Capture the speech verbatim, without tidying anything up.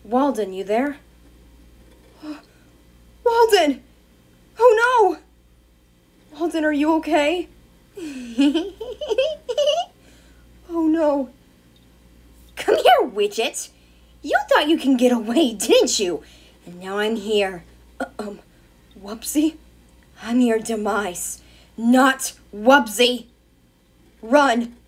Walden, you there? Walden! Oh no! Walden, are you okay? Oh no. Come here, Widget. You thought you can get away, didn't you? And now I'm here. Uh, um, Wubsy? I'm your demise, not Wubsy. Run!